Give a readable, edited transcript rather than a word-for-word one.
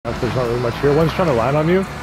There's not really much here. One's trying to land on you.